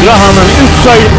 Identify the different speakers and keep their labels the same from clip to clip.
Speaker 1: Zaha'nın 3 sayı.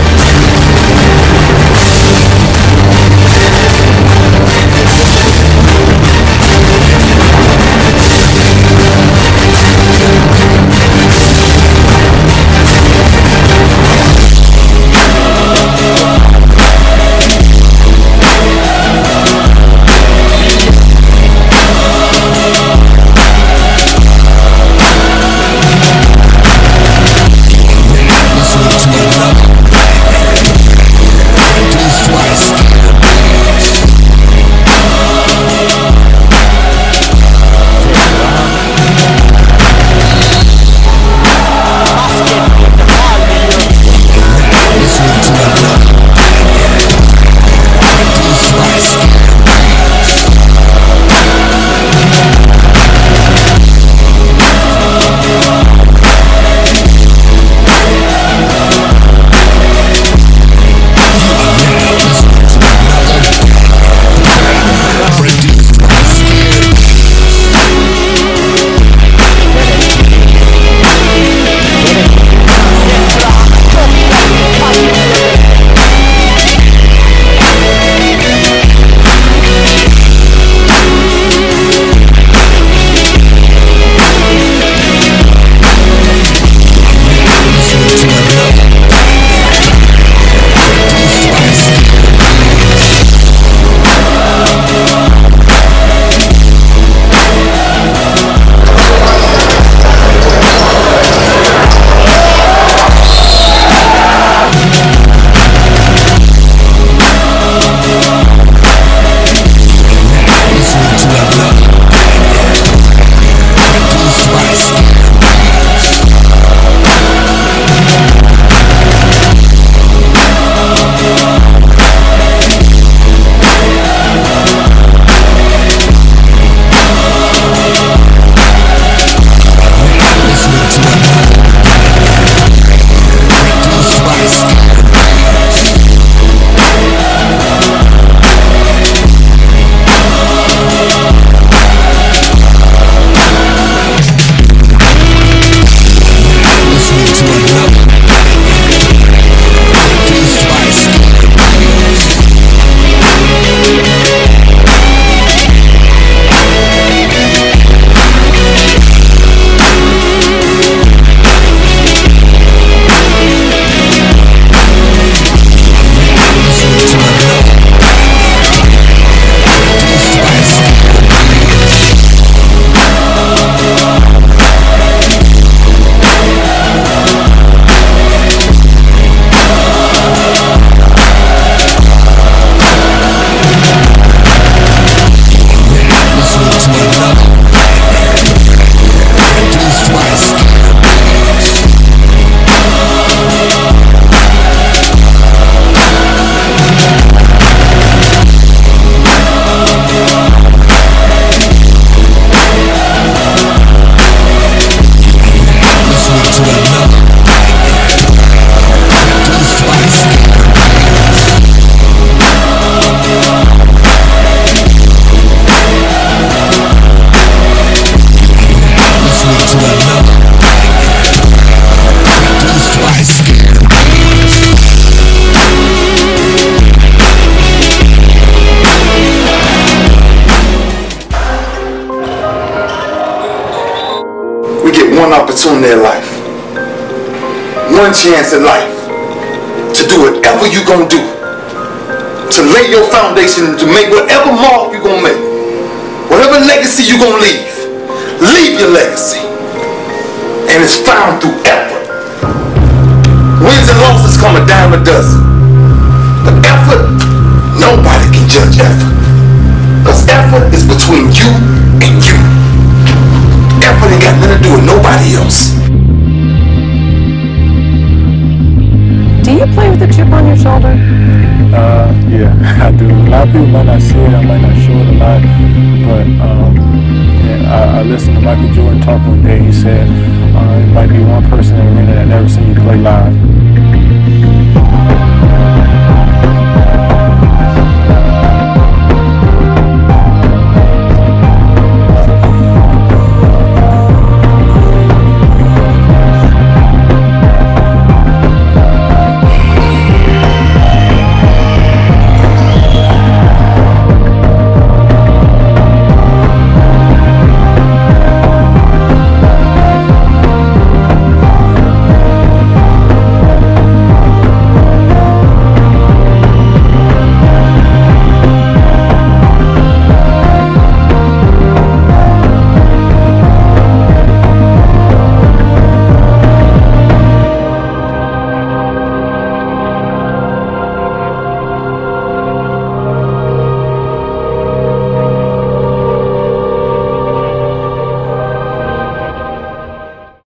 Speaker 2: One opportunity in life, one chance in life to do whatever you're gonna do, to lay your foundation, to make whatever mark you're gonna make, whatever legacy you're gonna leave your legacy. And it's found through effort. Wins and losses come a dime a dozen, but effort, nobody can judge effort, because effort is between you and you. Effort ain't got nothing to do with nobody else.
Speaker 3: Do you play with a chip on your shoulder?
Speaker 1: Yeah, I do. A lot of people might not see it, I might not show it a lot, but yeah, I listened to Michael Jordan talk one day. He said it might be one person in the arena that never seen you play live.